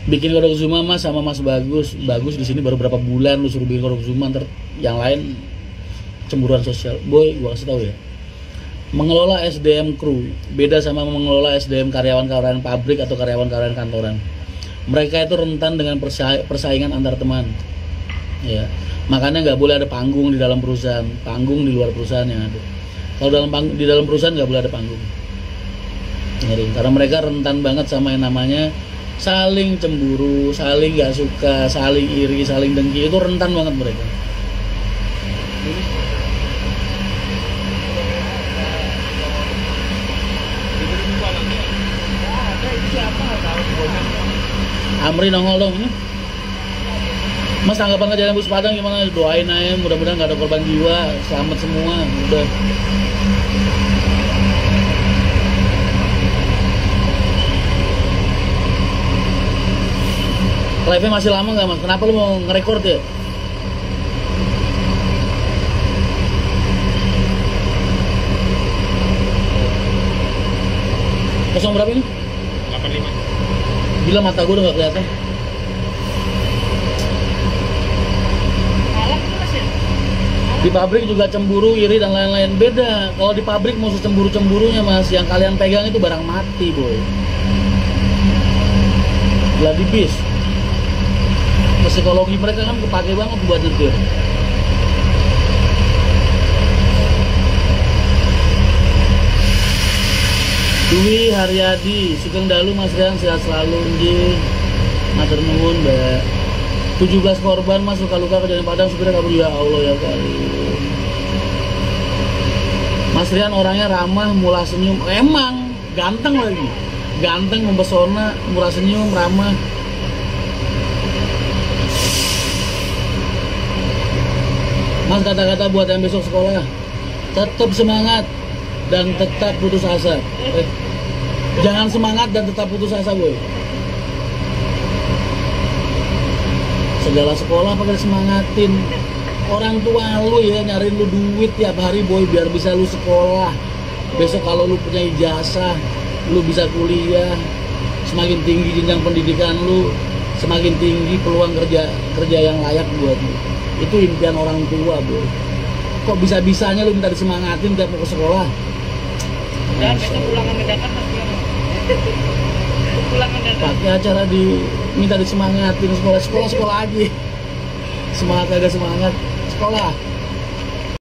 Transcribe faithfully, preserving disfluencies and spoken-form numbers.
Bikin Kodokuzuma mas sama Mas Bagus, bagus di sini baru berapa bulan lu suruh bikin Kodokuzuma, ntar yang lain cemburuan sosial. Boy, gua kasih tahu ya. Mengelola S D M kru beda sama mengelola S D M karyawan-karyawan pabrik atau karyawan-karyawan kantoran. Mereka itu rentan dengan persa persaingan antar teman. Ya, makanya nggak boleh ada panggung di dalam perusahaan, panggung di luar perusahaan yang ada. Kalau dalam pang di dalam perusahaan nggak boleh ada panggung. Ngeri. Karena mereka rentan banget sama yang namanya saling cemburu, saling gak suka, saling iri, saling dengki. Itu rentan banget mereka. Amri nongol dong. Mas, tanggapan kejadian bus Padang gimana? Doain aja, mudah-mudahan gak ada korban jiwa, selamat semua. Udah. Live-nya masih lama nggak mas? Kenapa lu mau nge-record ya? Kosong berapa ini? delapan puluh lima. Gila, mata gue udah nggak kelihatan. Di pabrik juga cemburu, iri dan lain-lain. Beda. Kalau di pabrik mau cemburu-cemburunya mas, yang kalian pegang itu barang mati boy. Lah di bis. Psikologi mereka kan kepake banget buat itu. Dwi Haryadi, Sugeng Dalu Mas Rian, sehat selalu nggih. Matur nuwun, Mbak. tujuh belas korban mas luka-luka kejadian Padang, supirnya kabur, ya Allah ya kali. Mas Rian orangnya ramah, murah senyum, emang ganteng lagi. Ganteng, mempesona, murah senyum, ramah. Mas, kata-kata buat yang besok sekolah, tetap semangat dan tetap putus asa. Eh, jangan semangat dan tetap putus asa boy. Segala sekolah pakai semangatin. Orang tua lu ya nyariin lu duit tiap hari boy biar bisa lu sekolah. Besok kalau lu punya ijazah, lu bisa kuliah. Semakin tinggi jenjang pendidikan lu, semakin tinggi peluang kerja kerja yang layak buat lu. Itu impian orang tua boy. Kok bisa-bisanya lu minta disemangatin tiap mau ke sekolah? Dan besok pulangan mendadak pulang mendadak. Pakai acara di minta disemangatin sekolah sekolah sekolah aja. Semangat ada semangat sekolah.